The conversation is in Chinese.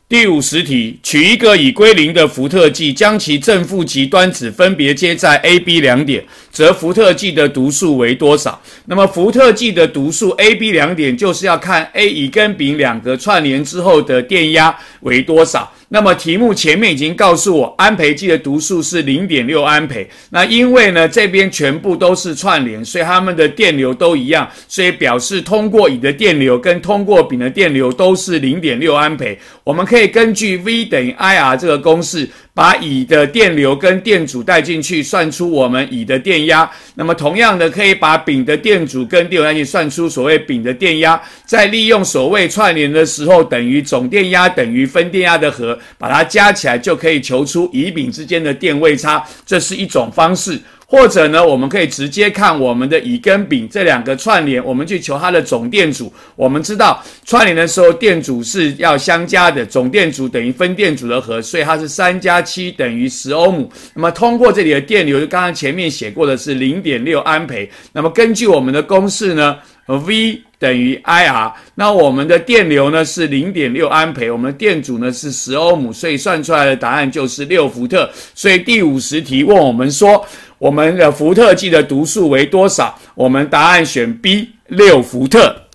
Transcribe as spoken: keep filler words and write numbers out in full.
第五十题，取一个已归零的伏特剂，将其正负极端子分别接在 A、B 两点，则伏特剂的读数为多少？那么伏特剂的读数 A、B 两点就是要看 A 乙跟丙两个串联之后的电压为多少。那么题目前面已经告诉我，安培剂的读数是 零点六 安培。那因为呢这边全部都是串联，所以它们的电流都一样，所以表示通过乙的电流跟通过丙的电流都是 零点六 安培。我们可以根据 V 等于 I R 这个公式，把乙的电流跟电阻带进去，算出我们乙的电压。那么同样的，可以把丙的电阻跟电流带进去，算出所谓丙的电压。再利用所谓串联的时候，等于总电压等于分电压的和，把它加起来就可以求出乙丙之间的电位差。这是一种方式。或者呢，我们可以直接看我们的乙跟丙这两个串联，我们去求它的总电阻。我们知道串联的时候电阻是要相加的，总电阻等于分电阻的和，所以它是三加七等于十欧姆。那么通过这里的电流，刚刚前面写过的是 零点六 安培。那么根据我们的公式呢 ，V 等于 I R， 那我们的电流呢是 零点六 安培，我们的电阻呢是十欧姆，所以算出来的答案就是六伏特。所以第五十题问我们说，我们的伏特剂的读数为多少？我们答案选 B， 六伏特。